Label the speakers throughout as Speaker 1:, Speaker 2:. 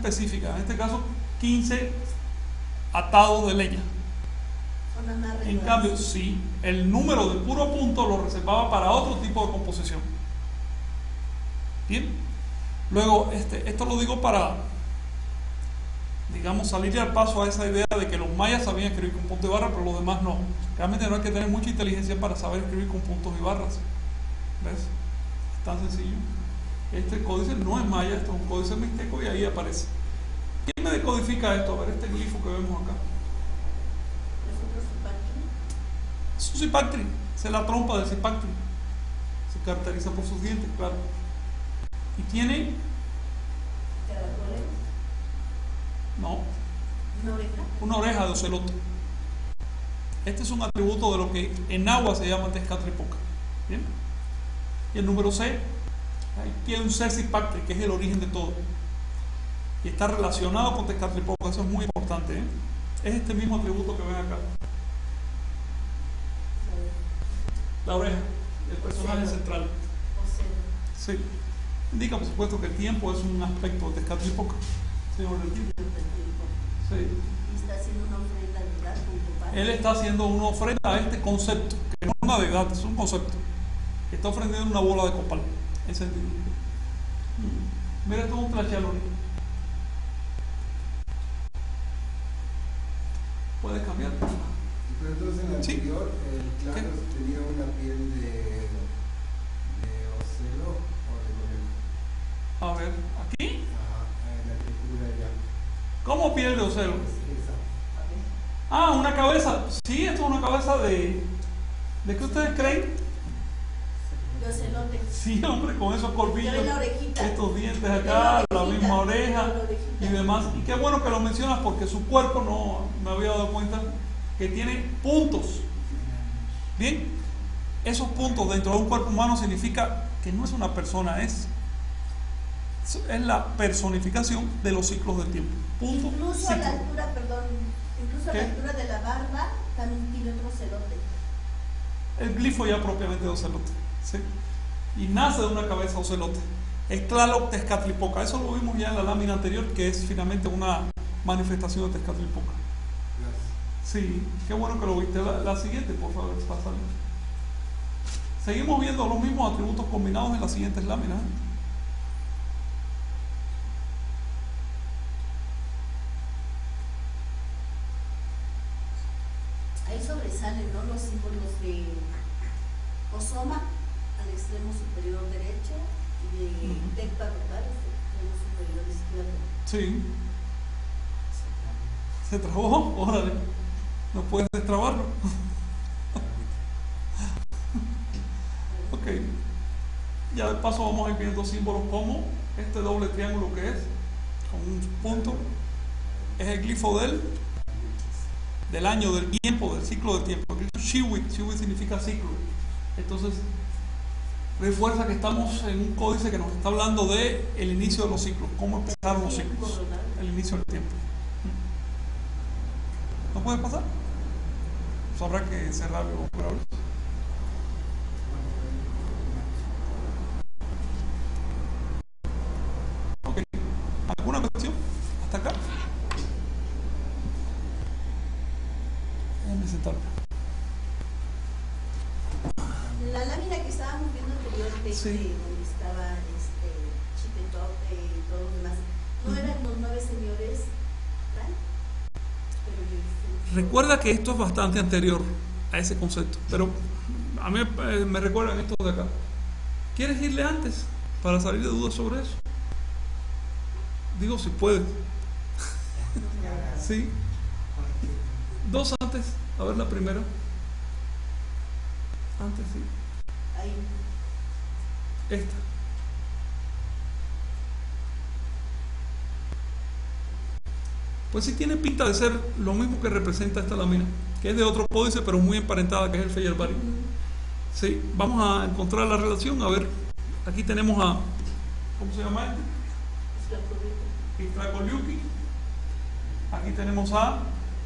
Speaker 1: específicas, en este caso 15 atados de leña. En cambio, sí, el número de puro punto lo reservaba para otro tipo de composición. Bien, luego esto lo digo para, digamos, salir al paso a esa idea de que los mayas sabían escribir con puntos y barras, pero los demás no. Realmente no hay que tener mucha inteligencia para saber escribir con puntos y barras. ¿Ves? Es tan sencillo. Este códice no es maya, esto es un códice mixteco y ahí aparece. ¿Quién me decodifica esto? A ver, este glifo que vemos acá. Es un Zipactri, es la trompa del Zipactri. Se caracteriza por sus dientes, claro. Y tiene... No. Una oreja de ocelote. Este es un atributo de lo que en agua se llama Tezcatlipoca. ¿Bien? Y el número C, ahí tiene un ser Zipactri, que es el origen de todo. Y está relacionado con Tezcatlipoca, eso es muy importante. ¿Eh? Es este mismo atributo que ven acá. La oreja, el personaje central. Sí. Indica, por supuesto, que el tiempo es un aspecto de Tezcatlipoca. Señor del tiempo. Sí.
Speaker 2: ¿Está haciendo una ofrenda de edad con tu padre?
Speaker 1: Él está haciendo una ofrenda a este concepto, que no es una deidad, es un concepto. Está ofreciendo una bola de copal. Ese es el... Mira, esto es un tlachialori. ¿Puedes cambiar?
Speaker 3: Pero entonces en el anterior, el claro tenía una piel de ocelo o de conejo.
Speaker 1: A ver, ¿aquí?
Speaker 3: Ajá, en la textura ya.
Speaker 1: ¿Cómo piel de ocelo?
Speaker 3: Esa.
Speaker 1: Ah, una cabeza. Sí, esto es una cabeza de... ¿De qué ustedes creen?
Speaker 2: De ocelote.
Speaker 1: Sí, hombre, con esos corvillos,
Speaker 2: la orejita.
Speaker 1: estos dientes acá, la misma oreja
Speaker 2: La orejita.
Speaker 1: y demás. Y qué bueno que lo mencionas porque su cuerpo, no me había dado cuenta, que tiene puntos. Bien, esos puntos dentro de un cuerpo humano significa que no es una persona, es la personificación de los ciclos del tiempo. Punto,
Speaker 2: Incluso
Speaker 1: ciclo.
Speaker 2: a la altura, perdón, incluso a la altura de la barba también tiene otro ocelote.
Speaker 1: El glifo ya propiamente de ocelote, ¿sí? Y nace de una cabeza ocelote. Es Tlaloc Tezcatlipoca. Eso lo vimos ya en la lámina anterior, que es finalmente una manifestación de Tezcatlipoca. Sí, qué bueno que lo viste. La siguiente, por favor, pásale. Seguimos viendo los mismos atributos combinados en las siguientes láminas.
Speaker 2: Ahí sobresalen, ¿no?, los símbolos de Osoma al extremo superior derecho y de Tecta Rotar al extremo superior izquierdo.
Speaker 1: Sí. ¿Se trabó? Órale. No puedes destrabarlo. Ok. Ya de paso vamos a ir viendo símbolos como este doble triángulo que es, con un punto, es el glifo del año, del tiempo, del ciclo del tiempo. El glifo Shiwit, Shiwit significa ciclo. Entonces, refuerza que estamos en un códice que nos está hablando de el inicio de los ciclos, cómo empezaron los ciclos, el inicio del tiempo. ¿No puede pasar? Pues habrá que cerrarlo por ahora. Ok. ¿Alguna cuestión? ¿Hasta acá? Déjenme sentarme.
Speaker 2: La lámina que estábamos viendo anteriormente,
Speaker 1: Sí.
Speaker 2: donde estaba Chipetote y todo lo demás, ¿no eran los 9 señores? ¿Tal?
Speaker 1: Recuerda que esto es bastante anterior a ese concepto, pero a mí me recuerdan estos de acá. ¿Quieres irle antes para salir de dudas sobre eso? Digo, si puedes. Sí. 2 antes. A ver la primera. Antes, sí.
Speaker 2: Ahí.
Speaker 1: Esta. Pues sí tiene pinta de ser lo mismo que representa esta lámina, que es de otro códice, pero muy emparentada, que es el Feyerabadi. Sí, vamos a encontrar la relación. A ver, aquí tenemos a... ¿Cómo se llama este? Ixtlacoliuqui. Aquí tenemos a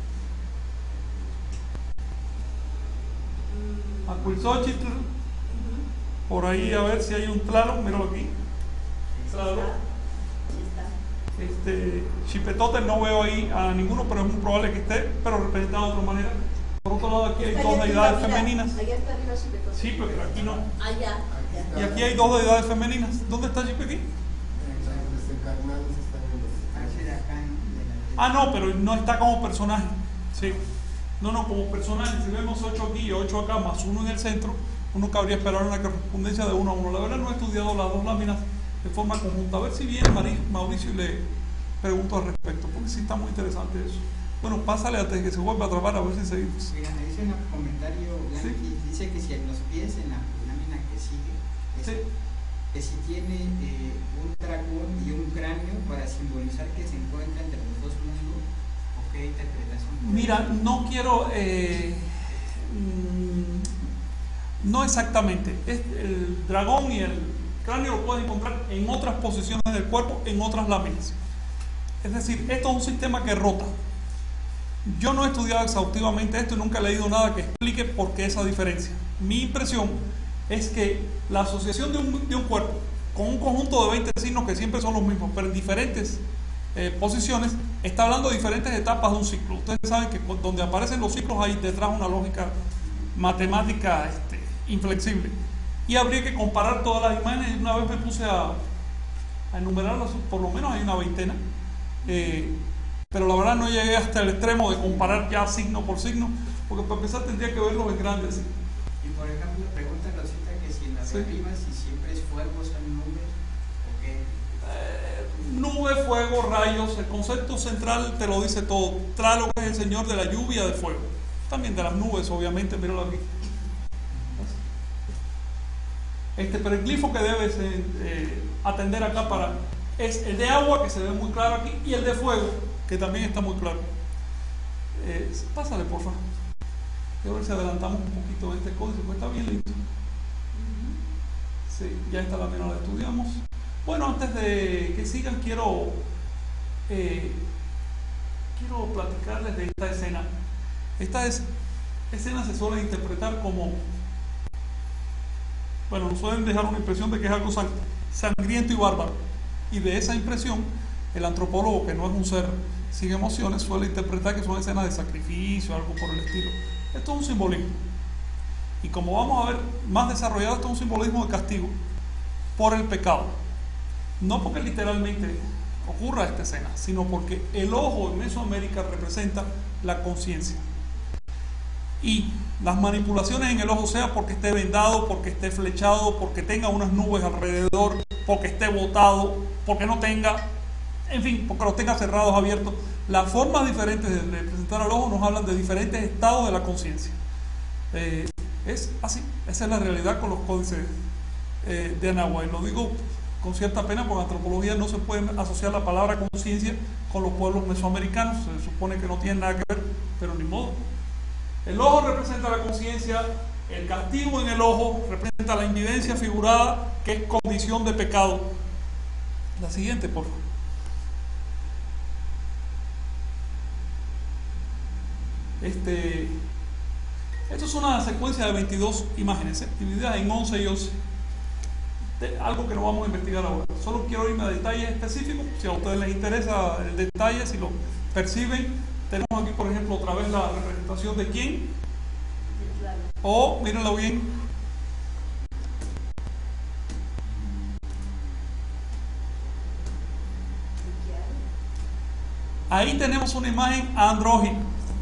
Speaker 1: Cuitzóchitl. Por ahí a ver si hay un Tlaloc, míralo aquí. Tlaloc. Xipetotl no veo ahí a ninguno, pero es muy probable que esté, pero representado de otra manera. Por otro lado, aquí hay dos deidades femeninas.
Speaker 2: Allá está arriba Xipetotl.
Speaker 1: Sí, pero aquí no.
Speaker 2: Allá.
Speaker 1: Y aquí hay dos deidades femeninas. ¿Dónde está Xipe aquí? Ah, no, pero no está como personaje. Sí. No, como personaje. Si vemos 8 aquí y 8 acá, más 1 en el centro, uno cabría esperar una correspondencia de 1 a 1. La verdad no he estudiado las dos láminas de forma conjunta. A ver si viene Mauricio y le pregunto al respecto, porque sí está muy interesante eso. Bueno, pásale antes de que se vuelva a trabar, a ver si seguimos.
Speaker 4: Mira, me dice un comentario, Blanqui, sí. Dice que si en los pies, en la lámina que sigue,
Speaker 1: sí,
Speaker 4: que si tiene un dragón y un cráneo para simbolizar que se encuentra entre los dos mundos, ¿o qué interpretación?
Speaker 1: Mira, no quiero, no exactamente. El dragón y el cráneo lo puedes encontrar en otras posiciones del cuerpo, en otras láminas. Es decir, esto es un sistema que rota. Yo no he estudiado exhaustivamente esto y nunca he leído nada que explique por qué esa diferencia. Mi impresión es que la asociación de un cuerpo con un conjunto de 20 signos que siempre son los mismos, pero en diferentes posiciones, está hablando de diferentes etapas de un ciclo. Ustedes saben que donde aparecen los ciclos hay detrás una lógica matemática inflexible. Y habría que comparar todas las imágenes. Una vez me puse a enumerarlas, por lo menos hay una veintena. Pero la verdad no llegué hasta el extremo de comparar ya signo por signo, porque para empezar tendría que verlos en grandes.
Speaker 4: Y por ejemplo, pregunta Rosita que si en las arriba, si siempre es fuego, son nubes, o qué.
Speaker 1: Nube, fuego, rayos, el concepto central te lo dice todo. Tlaloc es el señor de la lluvia de fuego, también de las nubes, obviamente, míralo aquí. Pero el glifo que debes atender acá es el de agua, que se ve muy claro aquí, y el de fuego, que también está muy claro. Pásale, por favor. A ver si adelantamos un poquito de este códice, pues está bien lindo. Sí, ya esta lámina la estudiamos. Bueno, antes de que sigan, quiero platicarles de esta escena. Esta escena se suele interpretar como, bueno, nos suelen dejar una impresión de que es algo sangriento y bárbaro. Y de esa impresión, el antropólogo, que no es un ser sin emociones, suele interpretar que son escenas de sacrificio, algo por el estilo. Esto es un simbolismo. Y como vamos a ver más desarrollado, esto es un simbolismo de castigo por el pecado. No porque literalmente ocurra esta escena, sino porque el ojo en Mesoamérica representa la conciencia. Y las manipulaciones en el ojo, sea porque esté vendado, porque esté flechado, porque tenga unas nubes alrededor, porque esté botado, porque no tenga, en fin, porque los tenga cerrados, abiertos, las formas diferentes de representar al ojo nos hablan de diferentes estados de la conciencia. Es así, esa es la realidad con los códices de Anáhuac. Lo digo con cierta pena, porque en antropología no se puede asociar la palabra conciencia con los pueblos mesoamericanos, se supone que no tienen nada que ver, pero ni modo. El ojo representa la conciencia, el castigo en el ojo representa la invidencia figurada, que es condición de pecado. La siguiente, por favor. Esto es una secuencia de 22 imágenes, divididas en 11 y 11. Algo que no vamos a investigar ahora. Solo quiero irme a detalles específicos. Si a ustedes les interesa el detalle, si lo perciben, tenemos aquí, por ejemplo, otra vez la representación de quién. O, mírenlo bien. Ahí tenemos una imagen andrógina.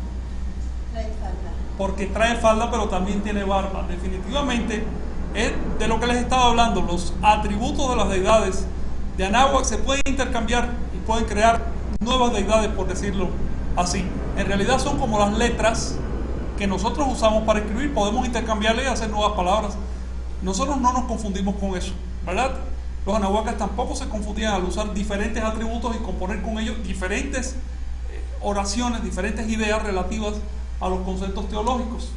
Speaker 1: Porque trae falda, pero también tiene barba. Definitivamente es de lo que les estaba hablando. Los atributos de las deidades de Anáhuac se pueden intercambiar y pueden crear nuevas deidades, por decirlo así. En realidad son como las letras que nosotros usamos para escribir. Podemos intercambiarle y hacer nuevas palabras. Nosotros no nos confundimos con eso, ¿verdad? Los anahuacas tampoco se confundían al usar diferentes atributos y componer con ellos diferentes oraciones, diferentes ideas relativas a los conceptos teológicos.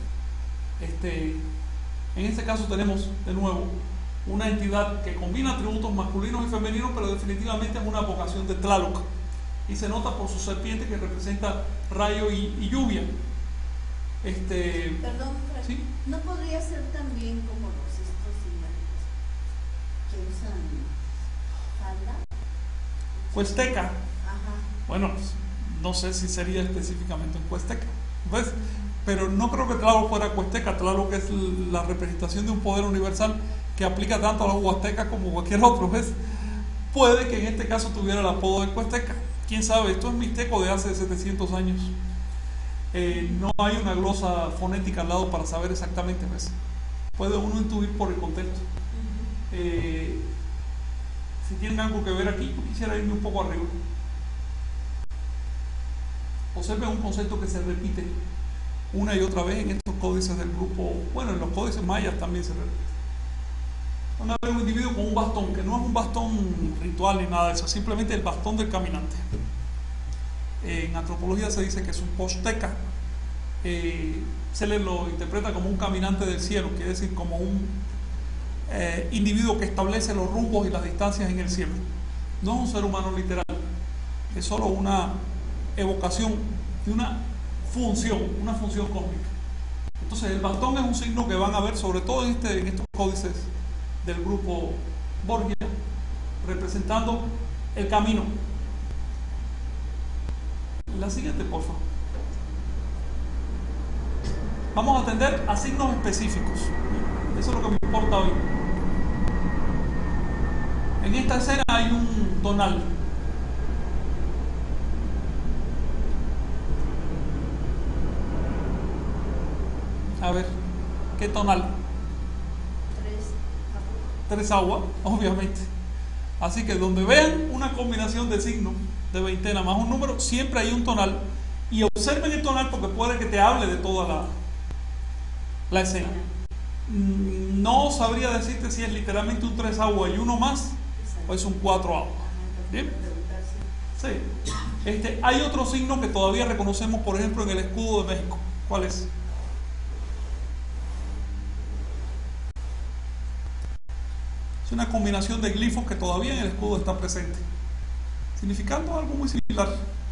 Speaker 1: En este caso tenemos de nuevo una entidad que combina atributos masculinos y femeninos, pero definitivamente es una vocación de Tlaloc, y se nota por su serpiente que representa rayo y lluvia.
Speaker 2: Perdón, Fred,
Speaker 1: ¿sí?
Speaker 2: ¿No podría ser también como estos imágenes que usan falda?
Speaker 1: Cuesteca.
Speaker 2: Ajá.
Speaker 1: Bueno, no sé si sería específicamente un Cuesteca, ¿ves? Pero no creo que Tlaloc fuera Cuesteca. Tlaloc es la representación de un poder universal que aplica tanto a los huastecas como cualquier otro, ¿ves? Puede que en este caso tuviera el apodo de Cuesteca. ¿Quién sabe? Esto es mixteco de hace 700 años. No hay una glosa fonética al lado para saber exactamente, ¿ves? Puede uno intuir por el contexto. Si tienen algo que ver aquí, yo quisiera irme un poco arriba. Observen un concepto que se repite una y otra vez en estos códices del grupo. Bueno, en los códices mayas también se repite. Van a ver un individuo con un bastón, que no es un bastón ritual ni nada de eso, simplemente el bastón del caminante. En antropología se dice que es un posteca. Se le lo interpreta como un caminante del cielo, quiere decir como un individuo que establece los rumbos y las distancias en el cielo. No es un ser humano literal, es solo una evocación de una función cósmica. Entonces el bastón es un signo que van a ver sobre todo en estos códices del grupo Borgia, representando el camino. La siguiente, por favor. Vamos a atender a signos específicos. Eso es lo que me importa hoy. En esta escena hay un tonal. A ver, ¿qué tonal? 3 agua, obviamente. Así que donde vean una combinación de signos de veintena más un número, siempre hay un tonal. Y observen el tonal porque puede que te hable de toda la escena. No sabría decirte si es literalmente un 3 agua y uno más o es un 4 agua. ¿Bien? Sí. Hay otro signo que todavía reconocemos, por ejemplo, en el escudo de México. ¿Cuál es? Es una combinación de glifos que todavía en el escudo está presente, significando algo muy similar.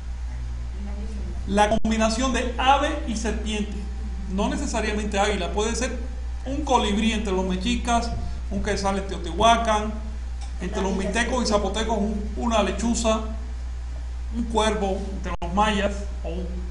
Speaker 1: La combinación de ave y serpiente, no necesariamente águila, puede ser un colibrí entre los mexicas, un quetzal en Teotihuacán, entre los mixtecos y zapotecos una lechuza, un cuervo entre los mayas, o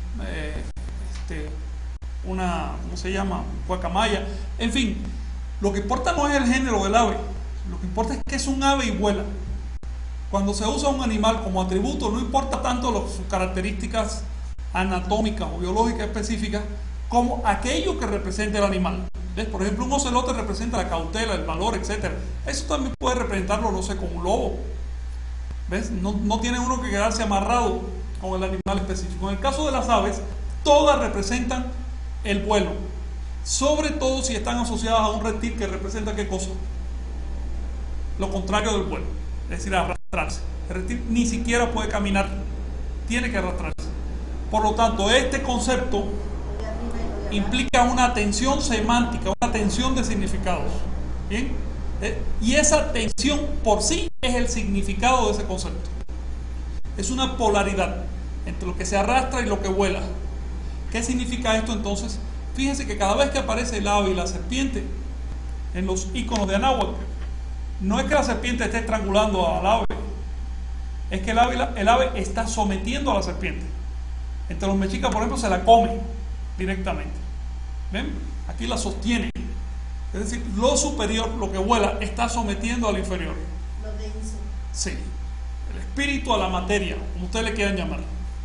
Speaker 1: una, ¿cómo se llama? Guacamaya. En fin, lo que importa no es el género del ave, lo que importa es que es un ave y vuela. Cuando se usa un animal como atributo, no importa tanto sus características anatómicas o biológicas específicas como aquello que representa el animal. ¿Ves? Por ejemplo, un ocelote representa la cautela, el valor, etc. Eso también puede representarlo, no sé, con un lobo. ¿Ves? No tiene uno que quedarse amarrado con el animal específico. En el caso de las aves, todas representan el vuelo, sobre todo si están asociadas a un reptil que representa ¿qué cosa? Lo contrario del vuelo, es decir, arrastrarse. El reptil ni siquiera puede caminar, tiene que arrastrarse. Por lo tanto, este concepto implica una tensión semántica, una tensión de significados. ¿Bien? Y esa tensión por sí es el significado de ese concepto. Es una polaridad entre lo que se arrastra y lo que vuela. ¿Qué significa esto entonces? Fíjense que cada vez que aparece el ave y la serpiente en los iconos de Anáhuac, no es que la serpiente esté estrangulando al ave, es que el ave está sometiendo a la serpiente. Entre los mexicas, por ejemplo, se la come directamente. ¿Ven? Aquí la sostiene. Es decir, lo superior, lo que vuela, está sometiendo al inferior.
Speaker 2: Lo denso.
Speaker 1: Sí. El espíritu a la materia, como ustedes le quieran llamar.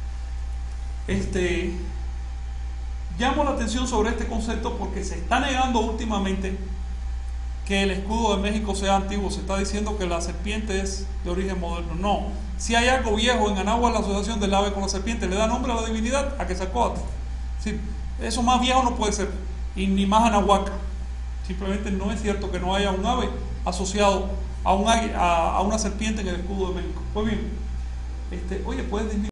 Speaker 1: Llamo la atención sobre este concepto porque se está negando últimamente que el escudo de México sea antiguo. Se está diciendo que la serpiente es de origen moderno. No. Si hay algo viejo en Anáhuac, la asociación del ave con la serpiente le da nombre a la divinidad, a Quetzalcóatl. Sí, eso más viejo no puede ser, y ni más anahuaca. Simplemente no es cierto que no haya un ave asociado a una serpiente en el escudo de México. Pues bien, oye, puedes disminuir